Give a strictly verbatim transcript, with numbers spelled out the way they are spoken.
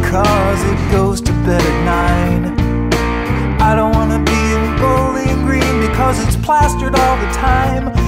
because it goes to bed at nine. I don't wanna be in Bowling Green because it's plastered all the time.